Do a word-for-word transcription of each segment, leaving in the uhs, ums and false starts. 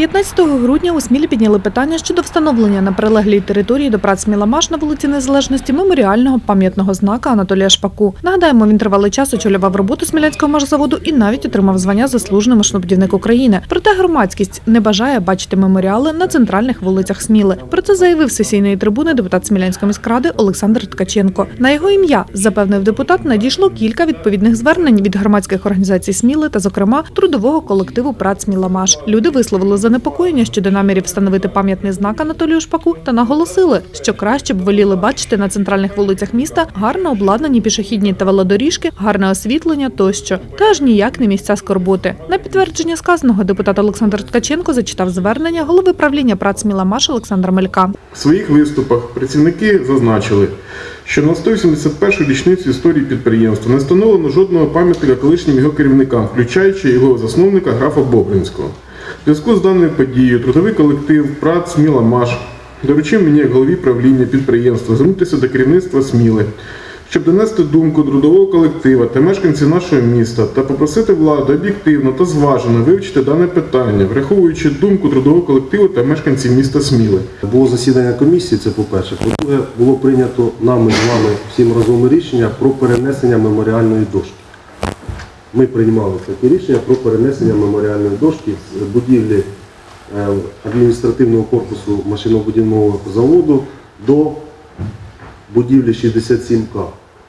дев'ятнадцятого грудня у Смілі підняли питання щодо встановлення на прилеглій території до ПРАТ «Сміла-Маш» на вулиці Незалежності меморіального пам'ятного знака Анатолія Шпаку. Нагадаємо, він тривалий час очолював роботу Смілянського машзаводу і навіть отримав звання «Заслужений машинобудівник України». Проте громадськість не бажає бачити меморіали на центральних вулицях Сміли. Про це заявив з сесійної трибуни депутат Смілянської міськради Олександр Ткаченко. На його ім'я, запевнив депутат, надійшло кілька відповідних звернень від громадських організацій Сміли та, зокрема, трудового колективу ПРАТ «Сміла-Маш». Люди висловили занепокоєння щодо намірів встановити пам'ятний знак Анатолію Шпаку та наголосили, що краще б воліли бачити на центральних вулицях міста гарно обладнані пішохідні та велодоріжки, гарне освітлення тощо, та аж ніяк не місця скорботи. На підтвердження сказаного депутат Олександр Ткаченко зачитав звернення голови правління ПРАТ «Сміла-Маш» Олександра Мелька. В своїх виступах працівники зазначили, що на сто вісімдесят першу річницю історії підприємства не встановлено жодного пам'ятника колишнім його керівникам, включаючи його засновника графа Бобринського. В зв'язку з даною подією трудовий колектив ПРАТ «Сміла-Маш» доручив мені, як голові правління підприємства, звернутися до керівництва Сміли, щоб донести думку трудового колектива та мешканців нашого міста та попросити владу об'єктивно та зважено вивчити дане питання, враховуючи думку трудового колективу та мешканців міста Сміли. Було засідання комісії, це по-перше. По-друге, було прийнято нами з вами всім разом рішення про перенесення меморіальної дошки. Ми приймали таке рішення про перенесення меморіальної дошки з будівлі адміністративного корпусу машинобудівного заводу до будівлі шістдесят сім К.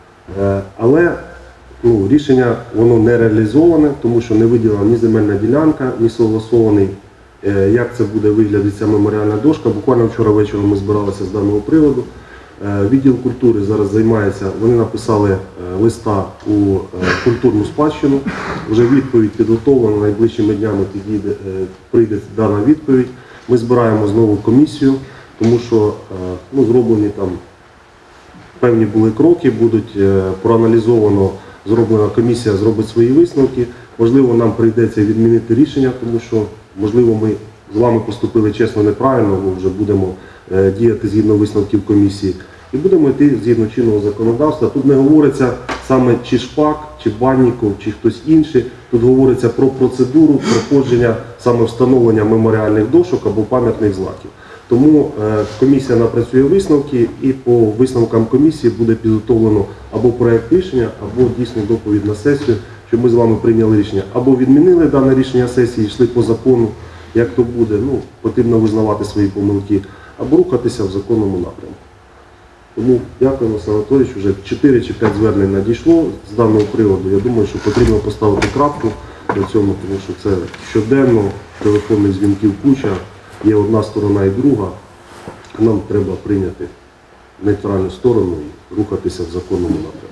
Але ну, рішення воно не реалізоване, тому що не виділена ні земельна ділянка, ні согласований, як це буде виглядати ця меморіальна дошка. Буквально вчора вечором ми збиралися з даного приводу. Відділ культури зараз займається, вони написали листа у культурну спадщину, вже відповідь підготовлена, найближчими днями підійде, прийде дана відповідь. Ми збираємо знову комісію, тому що ну, зроблені там певні були кроки, будуть проаналізовано, зроблена комісія зробить свої висновки. Можливо, нам прийдеться відмінити рішення, тому що, можливо, ми з вами поступили чесно неправильно, ми вже будемо діяти згідно висновків комісії. І будемо йти згідно чинного законодавства. Тут не говориться саме чи Шпак, чи Банніков, чи хтось інший. Тут говориться про процедуру проходження саме встановлення меморіальних дошок або пам'ятних знаків. Тому комісія напрацює висновки і по висновкам комісії буде підготовлено або проєкт рішення, або дійсно доповідь на сесію, щоб ми з вами прийняли рішення. Або відмінили дане рішення сесії, йшли по закону, як то буде, ну, потрібно визнавати свої помилки, або рухатися в законному напрямку. Тому дякую, Олександр Анатолійович, вже чотири чи п'ять звернень надійшло з даного приводу. Я думаю, що потрібно поставити крапку до цьому, тому що це щоденно, телефонних дзвінків куча, є одна сторона і друга. Нам треба прийняти нейтральну сторону і рухатися в законному напрямку.